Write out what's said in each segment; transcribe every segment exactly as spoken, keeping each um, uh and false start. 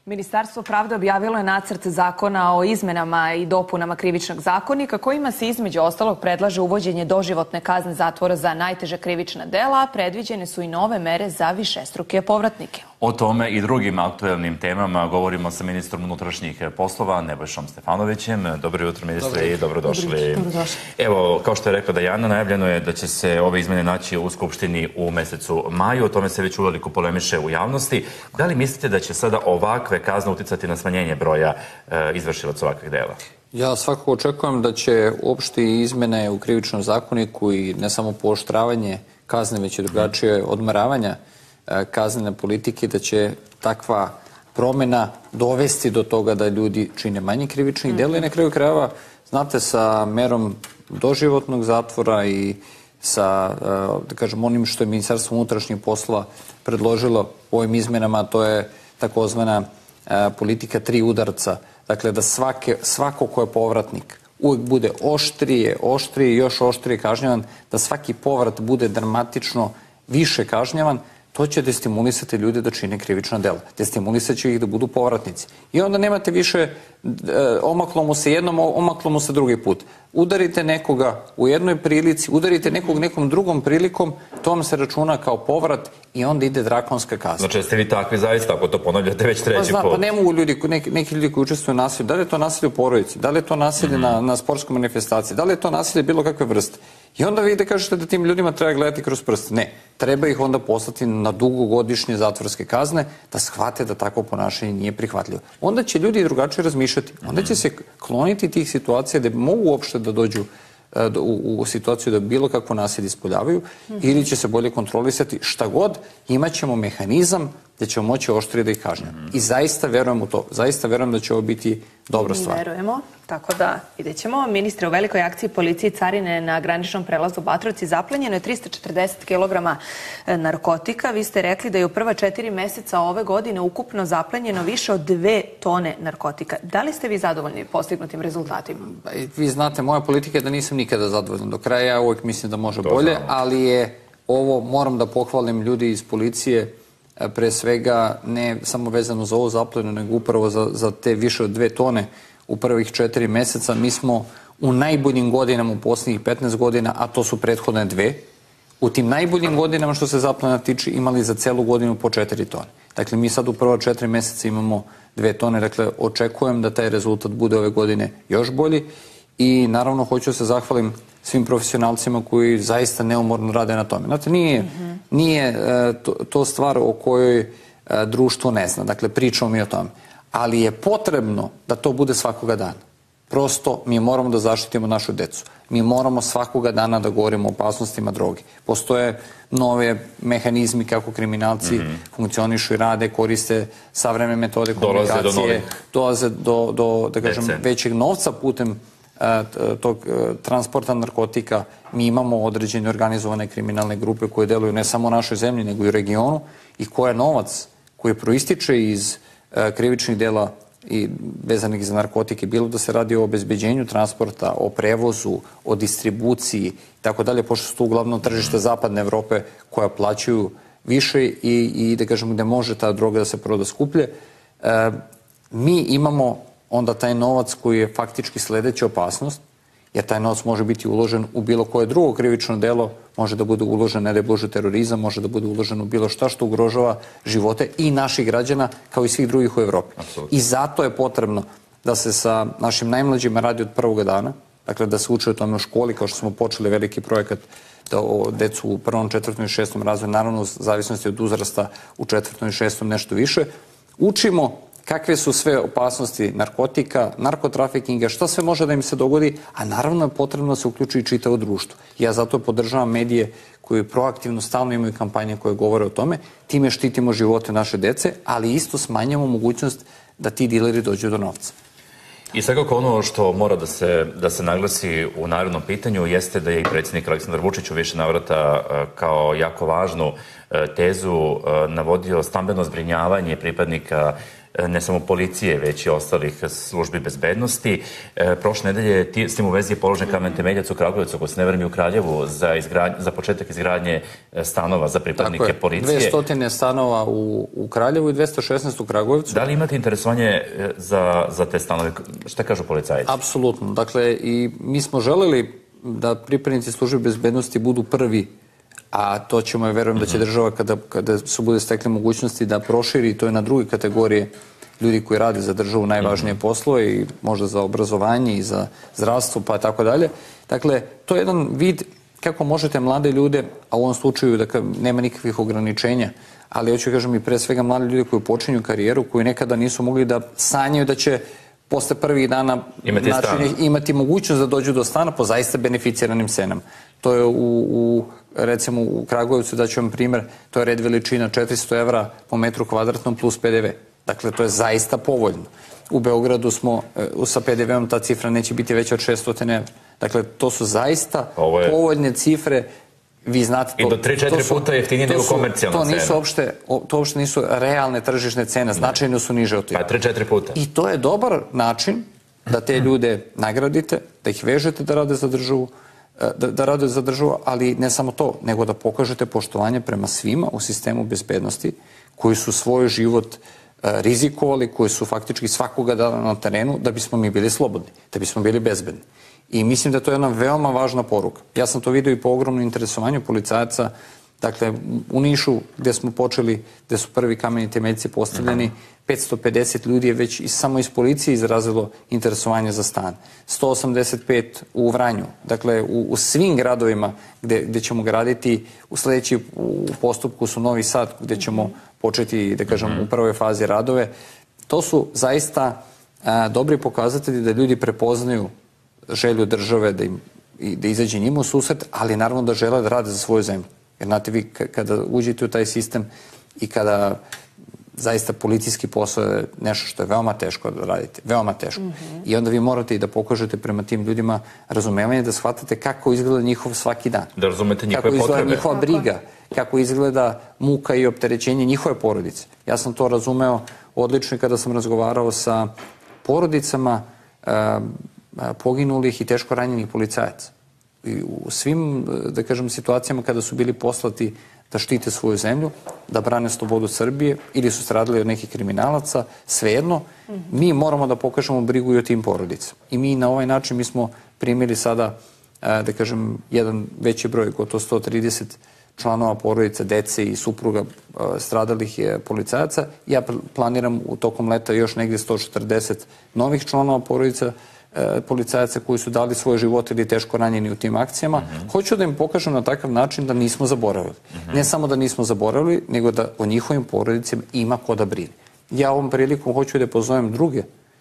Ministarstvo pravde objavilo je nacrt zakona o izmenama i dopunama krivičnog zakonika kojima se između ostalog predlaže uvođenje doživotne kazne zatvora za najteža krivična dela, a predviđene su i nove mere za višestruke povratnike. O tome i drugim aktuelnim temama govorimo sa ministrom unutrašnjih poslova Nebojšom Stefanovićem. Dobro jutro, ministre, i dobrodošli. Evo, kao što je rekla Dajana, najavljeno je da će se ove izmene naći u Skupštini u mesecu maju. O tome se već uveliko polemiše u javnosti. Da li mislite da će sada ovakve kazne uticati na smanjenje broja izvršilaca ovakvih dela? Ja svakako očekujem da će uopšte izmene u krivičnom zakoniku i ne samo pooštravanje kazne, već i drugačije odmaravanja kaznene politike, da će takva promjena dovesti do toga da ljudi čine manje krivičnih dela i na kraju krajeva, znate, sa merom doživotnog zatvora i sa, da kažem, onim što je Ministarstvo unutrašnjih poslova predložilo u ovim izmenama, to je takozvana politika tri udarca. Dakle, da svake, svako ko je povratnik uvijek bude oštrije, oštrije i još oštrije kažnjavan, da svaki povrat bude dramatično više kažnjavan, to će destimulisati ljude da čine krivična dela. Destimulisat će ih da budu povratnici. I onda nemate više e, omaklo mu se jednom, omaklo mu se drugi put. Udarite nekoga u jednoj prilici, udarite nekog nekom drugom prilikom, to vam se računa kao povrat i onda ide drakonska kazna. Znači, ste vi takvi zaista, ako to ponavljate već treći pa, put? Pa ne mogu ljudi, neki, neki ljudi koji učestvuju u nasilju, da li je to nasilje u porodici, da li je to nasilje mm -hmm. na, na sportskoj manifestaciji, da li je to nasilje bilo kakve vrste. I onda vi da kažete da tim ljudima treba gledati kroz prste. Ne, treba ih onda poslati na dugogodišnje zatvorske kazne da shvate da takvo ponašanje nije prihvatljivo. Onda će ljudi drugačije razmišljati. Onda će se kloniti tih situacija da mogu uopšte da dođu u, u situaciju da bilo kakvo nasilje ispoljavaju ili će se bolje kontrolisati. Šta god, imat ćemo mehanizam da ćemo moći oštrije da ih kažnjamo. I zaista verujem u to. Zaista verujem da će ovo biti dobra stvar. Mi verujemo, tako da vidjet ćemo. Ministre, u velikoj akciji policije i carine na graničnom prelazu Batrovci zaplenjeno je trista četrdeset kilograma narkotika. Vi ste rekli da je u prva četiri meseca ove godine ukupno zaplenjeno više od dve tone narkotika. Da li ste vi zadovoljni postignutim rezultatima? Vi znate, moja politika je da nisam nikada zadovoljan do kraja. Ja uvijek mislim da može bolje, ali je ovo, moram da pohvalim ljudi iz policije, pre svega ne samo vezano za ovo zaplenjeno, nego upravo za, za te više od dve tone u prvih četiri meseca. Mi smo u najboljim godinama u posljednjih petnaest godina, a to su prethodne dve, u tim najboljim godinama što se zaplena tiče imali za celu godinu po četiri tone. Dakle, mi sad u prva četiri meseca imamo dve tone, dakle, očekujem da taj rezultat bude ove godine još bolji i naravno hoću se zahvalim svim profesionalcima koji zaista neumorno rade na tome. Znate, nije, mm-hmm. nije e, to, to stvar o kojoj e, društvo ne zna. Dakle, pričamo mi o tome. Ali je potrebno da to bude svakoga dana. Prosto mi moramo da zaštitimo našu decu. Mi moramo svakoga dana da govorimo o opasnostima droge. Postoje nove mehanizmi kako kriminalci mm-hmm. funkcionišu i rade, koriste savremene metode komunikacije. Dolaze do novih. Dolaze do, do da kažem, većeg novca putem tog transporta narkotika. Mi imamo određene organizovane kriminalne grupe koje deluju ne samo u našoj zemlji, nego i u regionu i koja novac koji proističe iz krivičnih dela i vezanih za narkotike, bilo da se radi o obezbeđenju transporta, o prevozu, o distribuciji i tako dalje, pošto su to uglavnom tržište zapadne Evrope koja plaćaju više i, i da kažemo gde može ta droga da se proda skuplje. E, mi imamo onda taj novac koji je faktički sledeća opasnost, jer taj novac može biti uložen u bilo koje drugo krivično delo, može da bude uložen, ne da je bože, terorizam, može da bude uložen u bilo šta što ugrožava živote i naših građana, kao i svih drugih u Evropi. Absolutno. I zato je potrebno da se sa našim najmlađima radi od prvoga dana, dakle da se uče o tome u školi, kao što smo počeli veliki projekat da o decu u prvom, četvrtom i šestom razvoju, naravno u zavisnosti od uzrasta u četvrtom i šestom nešto više, učimo kakve su sve opasnosti narkotika, narkotrafikinga, šta sve može da im se dogodi, a naravno je potrebno da se uključi i čitavo društvo. Ja zato podržavam medije koji proaktivno stalno imaju kampanje koje govore o tome, time štitimo živote naše dece, ali isto smanjamo mogućnost da ti dileri dođu do novca. I svakako ono što mora da se, da se naglasi u narednom pitanju jeste da je i predsjednik Aleksandar Vučić u više navrata kao jako važnu tezu navodio stambeno zbrinjavanje pripadnika ne samo policije, već i ostalih službi bezbednosti. Prošle nedelje s tim u vezi je položen kamen temeljac u Kragujevcu, ako se ne varam i u Kraljevu, za, izgradnje, za početak izgradnje stanova za pripadnike policije. dvesta stanova u, u Kraljevu i dvesta šesnaest u Kragujevcu. Da li imate interesovanje za, za te stanove? Šta kažu policajci? Apsolutno. Dakle, i mi smo želeli da pripadnici službe bezbednosti budu prvi, a to ćemo, ja verujem da će država kada, kada se bude stekle mogućnosti da proširi, to je na druge kategorije ljudi koji rade za državu najvažnije poslove i možda za obrazovanje i za zdravstvo pa tako dalje. Dakle, to je jedan vid kako možete mlade ljude, a u ovom slučaju da nema nikakvih ograničenja, ali hoću kažem i pre svega mlade ljude koji počinju karijeru, koji nekada nisu mogli da sanjaju da će posle prvih dana imati, način, imati mogućnost da dođu do stana po zaista beneficiranim cenama. To je u, u recimo u Kragujevcu, da ću vam primer, to je red veličina četiristo evra po metru kvadratnom plus P D V. Dakle, to je zaista povoljno. U Beogradu smo, sa P D V-om ta cifra neće biti veća od šesto evra. Dakle, to su zaista je... povoljne cifre. Vi znate to. I do tri do četiri puta jeftinije nego komercijalna cena. To nisu opšte, to uopšte nisu realne tržišne cene, značajno su niže od toga. Pa tri do četiri puta. I to je dobar način da te ljude nagradite, da ih vežete da rade za državu, da, da rade za državu, ali ne samo to, nego da pokažete poštovanje prema svima u sistemu bezbednosti koji su svoj život rizikovali, koji su faktički svakoga dana na terenu da bismo mi bili slobodni, da bismo bili bezbedni. I mislim da to je jedna veoma važna poruka. Ja sam to vidio i po ogromnom interesovanju policajaca. Dakle, u Nišu, gde smo počeli, gde su prvi kameni temeljci postavljeni, petsto pedeset ljudi je već samo iz policije izrazilo interesovanje za stan. sto osamdeset pet u Vranju. Dakle, u, u svim gradovima gde, gde ćemo graditi, u sledeći u postupku su Novi Sad, gde ćemo početi, da kažem, u prvoj fazi radove. To su zaista a, dobri pokazatelji da ljudi prepoznaju želju države da, im, da izađe njima u susret, ali naravno da žele da rade za svoju zemlju. Jer znate vi, kada uđete u taj sistem i kada zaista policijski posao je nešto što je veoma teško da radite, veoma teško. Mm -hmm. I onda vi morate i da pokažete prema tim ljudima razumevanje, da shvatate kako izgleda njihov svaki dan. Da razumete njihove potrebe. Kako izgleda potrebe. njihova briga, kako izgleda muka i opterećenje njihove porodice. Ja sam to razumeo odlično kada sam razgovarao sa porodicama uh, poginulih i teško ranjenih policajaca. I u svim, da kažem, situacijama kada su bili poslati da štite svoju zemlju, da brane slobodu Srbije ili su stradali od nekih kriminalaca, svejedno, mm-hmm. mi moramo da pokažemo brigu i o tim porodicama. I mi na ovaj način, mi smo primili sada, da kažem, jedan veći broj, gotovo sto trideset članova porodica, dece i supruga stradalih policajaca. Ja planiram u tokom leta još negdje sto četrdeset novih članova porodica policajaca koji su dali svoje živote ili teško ranjeni u tim akcijama. Mm-hmm. Hoću da im pokažem na takav način da nismo zaboravili. Mm-hmm. Ne samo da nismo zaboravili, nego da o njihovim porodicama ima ko da brine. Ja ovom prilikom hoću da pozovem druge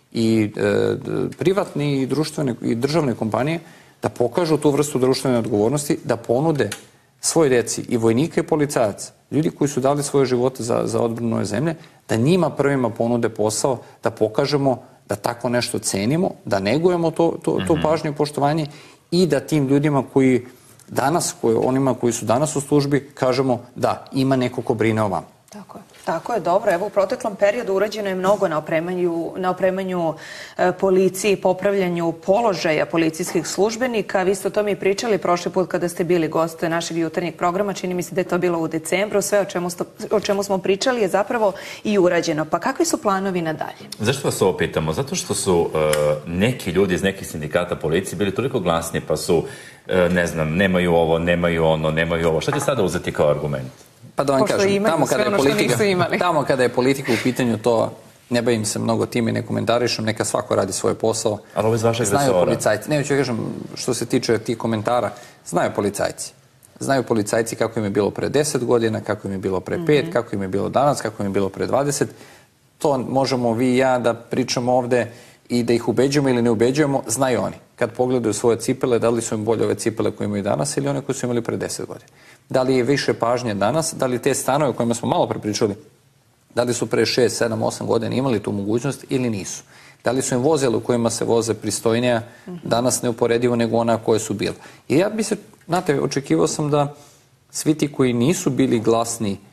i e, privatne i društvene i državne kompanije da pokažu tu vrstu društvene odgovornosti, da ponude svoj deci i vojnika i policajaca, ljudi koji su dali svoje živote za, za odbranu ove zemlje, da njima prvima ponude posao, da pokažemo da tako nešto cenimo, da negujemo to, to, to pažnje i poštovanje i da tim ljudima koji danas, koji, onima koji su danas u službi, kažemo da ima neko ko brine o vama. Tako je. Tako je, dobro. Evo, u proteklom periodu urađeno je mnogo na opremanju, na opremanju e, policiji, popravljanju položaja policijskih službenika. Vi ste o tome i pričali prošli put kada ste bili gost našeg jutarnjeg programa. Čini mi se da je to bilo u decembru. Sve o čemu, sto, o čemu smo pričali je zapravo i urađeno. Pa kakvi su planovi nadalje? Zašto vas ovo pitamo? Zato što su e, neki ljudi iz nekih sindikata policije bili toliko glasni pa su, e, ne znam, nemaju ovo, nemaju ono, nemaju ovo. Šta će sada uzeti kao argument? Pa da vam kažem, tamo kada, je politika, tamo kada je politika u pitanju, to ne bavim se mnogo time, ne komentarišem, neka svako radi svoj posao. Ali ovo iz vašeg znaju resora. Policajci. Ne, ću kažem, što se tiče tih komentara, znaju policajci. Znaju policajci kako im je bilo pre deset godina, kako im je bilo pre pet, mm-hmm. kako im je bilo danas, kako im je bilo pre dvadeset. To možemo vi i ja da pričamo ovde i da ih ubeđujemo ili ne ubeđujemo, znaju oni. Kad pogledaju svoje cipele, da li su im bolje ove cipele koje imaju danas ili one koje su imali pre deset godina. Da li je više pažnje danas, da li te stanove o kojima smo malo prepričali, da li su pre šest, sedam, osam godina imali tu mogućnost ili nisu. Da li su im vozile u kojima se voze pristojnija danas neuporedivo nego ona koje su bile. I ja bi se, znate, očekivao sam da svi ti koji nisu bili glasni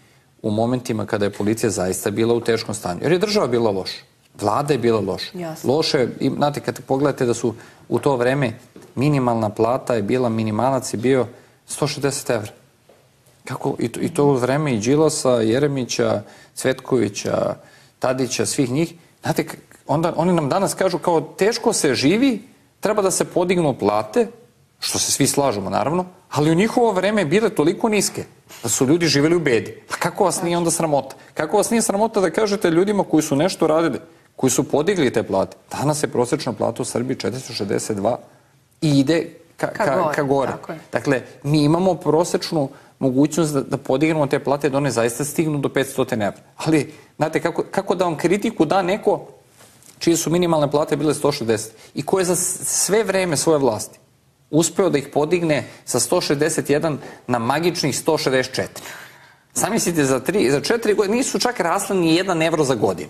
u momentima kada je policija zaista bila u teškom stanju. Jer je država bila loša. Vlada je bila loša. Loše, znate, kad pogledate da su u to vreme minimalna plata je bila, minimalac je bio sto šezdeset evra. Kako? I to, i to u vreme i Đilasa, Jeremića, Cvetkovića, Tadića, svih njih. Znate, onda oni nam danas kažu kao teško se živi, treba da se podignu plate, što se svi slažemo naravno, ali u njihovo vreme je bile toliko niske da su ljudi živjeli u bedi. Pa kako vas nije onda sramota? Kako vas nije sramota da kažete ljudima koji su nešto radili, koji su podigli te plate? Danas je prosječna plata u Srbiji četiristo šezdeset dva i ide ka, ka, ka gore. Dakle, mi imamo prosječnu mogućnost da, da podignemo te plate da one zaista stignu do petsto evra. Ali, znate, kako, kako da vam kritiku da neko čije su minimalne plate bile sto šezdeset i ko je za sve vreme svoje vlasti uspeo da ih podigne sa sto šezdeset jedan na magičnih sto šezdeset četiri. Zamislite, za, tri, za četiri godine nisu čak rasli ni jedan evro za godinu.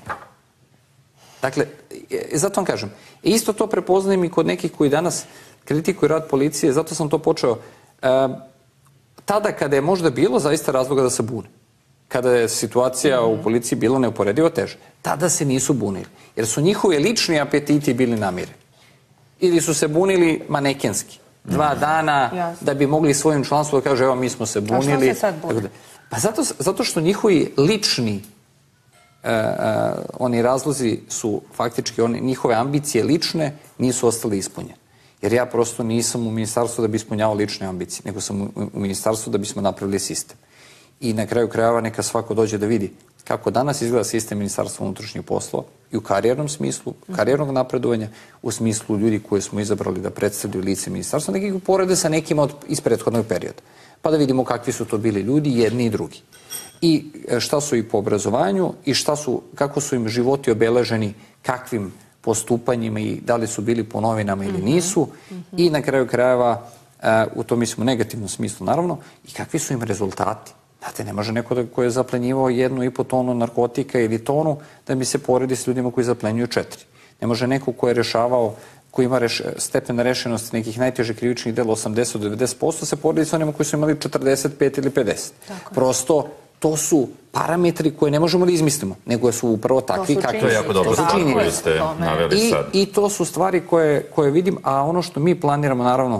Dakle, zato vam kažem, isto to prepoznajem i kod nekih koji danas kritikuju rad policije, zato sam to počeo. E, tada kada je možda bilo zaista razloga da se bune, kada je situacija u policiji bila neuporedivo teža, tada se nisu bunili, jer su njihovi lični apetiti bili namireni. Ili su se bunili manekenski. Dva dana Jasne. Da bi mogli svojim članstvom da kažu evo mi smo se bunili. A što se sad bune? Pa zato, zato što njihovi lični uh, uh, oni razlozi su faktički, oni, njihove ambicije lične nisu ostale ispunjene. Jer ja prosto nisam u ministarstvu da bi ispunjavao lične ambicije, nego sam u, u ministarstvu da bismo napravili sistem. I na kraju krajeva neka svako dođe da vidi kako danas izgleda sistem Ministarstva unutrašnjih poslova i u karijernom smislu, karijernog napredovanja, u smislu ljudi koje smo izabrali da predstavljaju lice ministarstva, nekih porede sa nekima od, iz prethodnog perioda. Pa da vidimo kakvi su to bili ljudi, jedni i drugi. I šta su i po obrazovanju i šta su, kako su im životi obeleženi, kakvim postupanjima i da li su bili po novinama ili nisu. I na kraju krajeva, u tom mislimo negativnom smislu naravno, i kakvi su im rezultati. Znate, ne može neko da, ko je zaplenjivao jednu i po tonu narkotika ili tonu da bi se poredi s ljudima koji zaplenjuju četiri. Ne može neko ko je rešavao, koji ima reš, stepen rešenosti nekih najtežih krivičnih dela osamdeset do devedeset posto se poredi s onima koji su imali četrdeset pet ili pedeset. Tako. Prosto, to su parametri koje ne možemo da izmislimo, nego su upravo takvi kakvi to je jako dobro stvar koji ste naveli sad. I, I to su stvari koje, koje vidim, a ono što mi planiramo, naravno,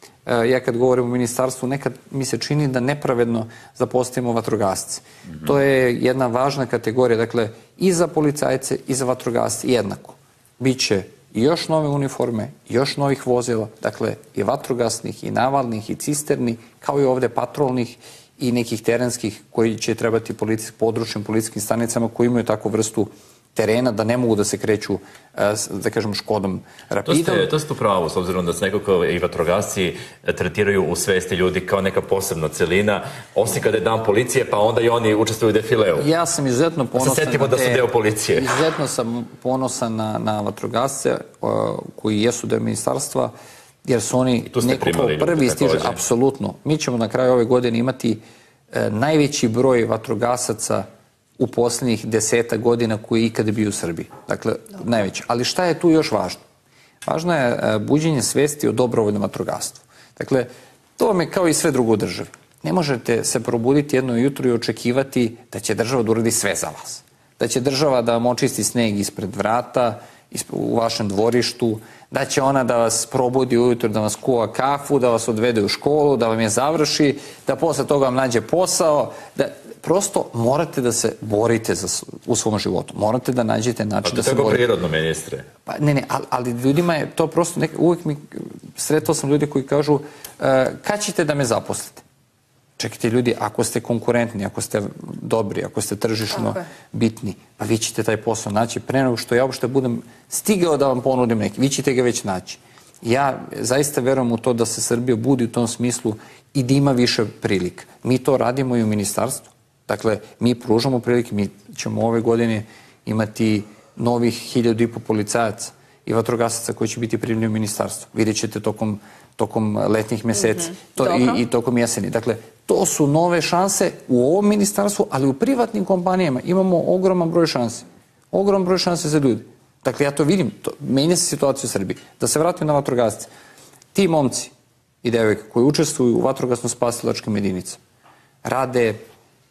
ja kad govorim o ministarstvu, nekad mi se čini da nepravedno zapostavimo vatrogasce. Mm-hmm. To je jedna važna kategorija, dakle, i za policajce i za vatrogasce jednako. Biće i još nove uniforme, još novih vozila, dakle, i vatrogasnih, i navalnih, i cisterni, kao i ovde patrolnih i nekih terenskih koji će trebati policijs, područnim policijskim stanicama koji imaju takvu vrstu terena, da ne mogu da se kreću, da kažem, Škodom, Rapidom. To ste, to ste upravo, s obzirom da se nekako i vatrogasci tretiraju u svesti ljudi kao neka posebna celina, osim kada je dan policije, pa onda i oni učestvuju u defileu. Ja sam izuzetno ponosan... Se setimo da su deo policije. Izuzetno sam ponosan na, na vatrogasce koji jesu deo ministarstva, jer su oni nekako prvi stiže, apsolutno. Mi ćemo na kraju ove godine imati e, najveći broj vatrogasaca u posljednjih deseta godina koji je ikada bio u Srbiji. Dakle, Dobre. najveće. Ali šta je tu još važno? Važno je e, buđenje svesti o dobrovoljnom vatrogastvu. Dakle, to vam je kao i sve drugo u državi. Ne možete se probuditi jedno jutro i očekivati da će država da uradi sve za vas. Da će država da vam očisti sneg ispred vrata, u vašem dvorištu, da će ona da vas probudi ujutro, da vas kuva kafu, da vas odvede u školu, da vam je završi, da posle toga vam nađe posao, da prosto morate da se borite za, u svom životu. Morate da nađete način da se borite. Pa to je prirodno, ministre. Pa, ne, ne, ali, ali ljudima je to prosto, nek, uvijek mi sretao sam ljudi koji kažu uh, kad ćete da me zaposlite? Čekajte ljudi, ako ste konkurentni, ako ste dobri, ako ste tržišno okay. bitni, pa vi ćete taj posao naći pre nego što ja uopšte budem stigao da vam ponudim neki. Vi ćete ga već naći. Ja zaista verujem u to da se Srbija budi u tom smislu i da ima više prilika. Mi to radimo i u ministarstvu. Dakle, mi pružamo prilike, mi ćemo ove godine imati novih hiljadu i po policajaca i vatrogasaca koji će biti primljeni u ministarstvo. Vidjet ćete tokom, tokom letnjih meseci mm-hmm. to, i, i tokom jeseni. Dakle, to su nove šanse u ovom ministarstvu, ali u privatnim kompanijama imamo ogroman broj šanse. Ogroman broj šanse za ljudi. Dakle, ja to vidim, to, menja se situacija u Srbiji. Da se vratim na vatrogasce. Ti momci i devojke koji učestvuju u vatrogasno-spasilačkim jedinicama rade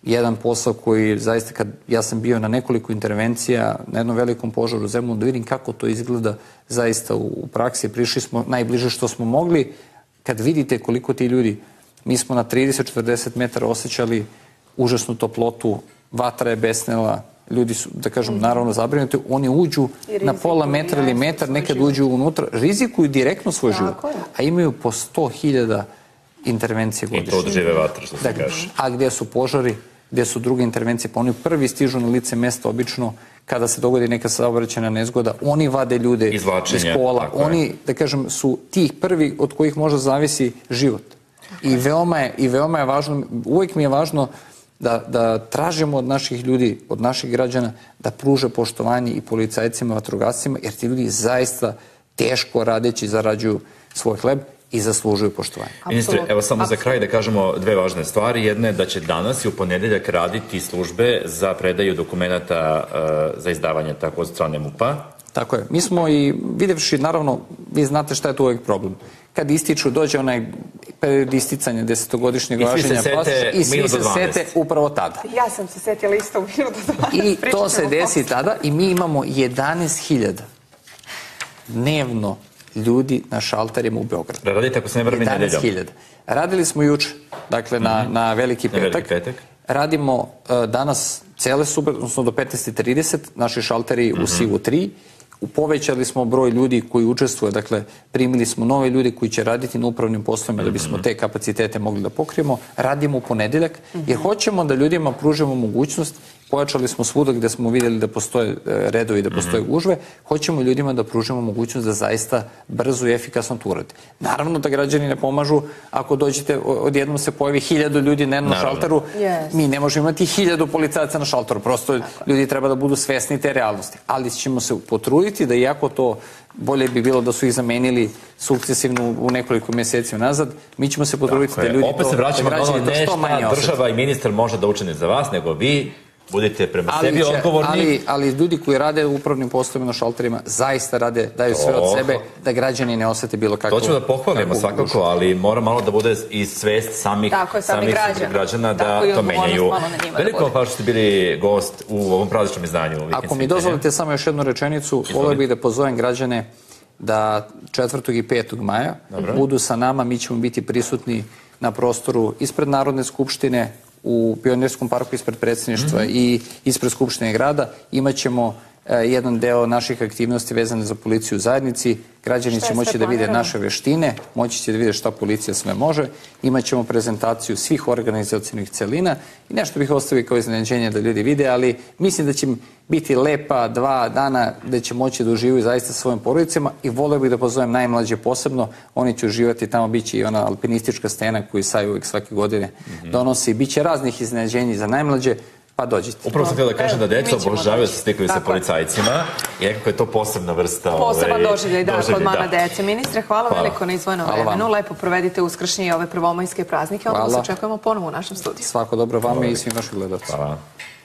jedan posao koji zaista, kad ja sam bio na nekoliko intervencija, na jednom velikom požaru u Zemunu, da vidim kako to izgleda zaista u praksi. Prišli smo najbliže što smo mogli. Kad vidite koliko ti ljudi, mi smo na trideset do četrdeset metara osjećali užasnu toplotu, vatra je besnela, ljudi su, da kažem, naravno zabrinuti, oni uđu na pola metra ili metar, nekad uđu unutra, rizikuju direktno svoj život, a imaju po sto hiljada intervencije godišnje. I to odžive vatra, što se kaže. A gdje su požari, gdje su druge intervencije, pa oni prvi stižu na lice mesta, obično kada se dogodi neka saobraćajna nezgoda, oni vade ljude iz kola, oni, da kažem, su tih prvi od kojih možda zavisi život. I veoma je, i veoma je važno, uvijek mi je važno da, da tražimo od naših ljudi, od naših građana, da pruže poštovanje i policajcima, vatrogascima, jer ti ljudi zaista teško radeći zarađuju svoj hleb i zaslužuju poštovanje. Ministre, evo samo za kraj da kažemo dve važne stvari. Jedna je da će danas i u ponedeljak raditi službe za predaju dokumenta za izdavanje tako od strane MUP-a. Tako je. Mi smo i videvši, naravno, vi znate šta je tu uvijek problem. Kad ističu, dođe onaj period isticanja desetogodišnjeg važenja pasoša i svi se sete upravo tada. Ja sam se setila isto u minutu dvanaest. I to se desi tada i mi imamo jedanaest hiljada dnevno ljudi na šalterima u Beogradu. Radite ako se ne vrme nedeljom? jedanaest hiljada. Radili smo juče, dakle na Veliki petak. Radimo danas cele subote, odnosno do petnaest trideset, naši šalteri u Sivu tri. Povećali smo broj ljudi koji učestvuje, dakle primili smo nove ljude koji će raditi na upravnim poslovima da bismo te kapacitete mogli da pokrijemo. Radimo u ponedeljak jer hoćemo da ljudima pružimo mogućnost, pojačali smo svuda gde smo vidjeli da postoje redovi, da postoje gužve, hoćemo ljudima da pružimo mogućnost da zaista brzo i efikasno to uradi. Naravno da građani ne pomažu ako dođete, odjednom se pojavi hiljadu ljudi na jednom šalteru, mi ne možemo imati hiljadu policajaca na šalteru, prosto ljudi treba da budu svesni te realnosti, ali ćemo se potruditi da iako to bolje bi bilo da su ih zamenili sukcesivno u nekoliko mjeseci nazad, mi ćemo se potruditi da ljudi opet se vraćamo na ono ne šta država i ministar može da učine za vas, nego vi budete prema sebi odgovorni. Ali ljudi koji rade u upravnim poslovima na šalterima zaista rade, daju sve od sebe da građani ne osete bilo kako. To ćemo da pohvalimo svakako, ali mora malo da bude i svest samih građana da to menjaju. Veliko hvala što ste bili gost u ovom prazničnom izdanju. Ako mi dozvolite samo još jednu rečenicu, volio bih da pozovem građane da četvrtog i petog maja budu sa nama, mi ćemo biti prisutni na prostoru ispred Narodne skupštine, u Pionirskom parku ispred predsjedništva i ispred Skupštine grada. Imaćemo jedan deo naših aktivnosti vezane za policiju u zajednici. Građani će moći da vide naše veštine, moći će da vide šta policija sve može. Imaćemo prezentaciju svih organizacijnih celina i nešto bih ostavio kao iznenađenje da ljudi vide, ali mislim da će biti lepa dva dana da će moći da uživaju zaista svojim porodicama i volio bih da pozovem najmlađe posebno. Oni će uživati, tamo bit će i ona alpinistička stena koju Saj uvijek svake godine donosi. Biće raznih iznenađenja za najmlađe. Pa dođite. Upravo sam htio da kažem da deca obožavaju se slikaju sa policajcima i nekako je to posebna vrsta... Poseban doživljaj, da, kod mama dece. Ministre, hvala veliko na izdvojenom vremenu. Lepo provedite uskršnje i ove prvomajske praznike. Onda se očekujemo ponovo u našem studiju. Svako dobro vama i svim vašim gledalcima. Hvala.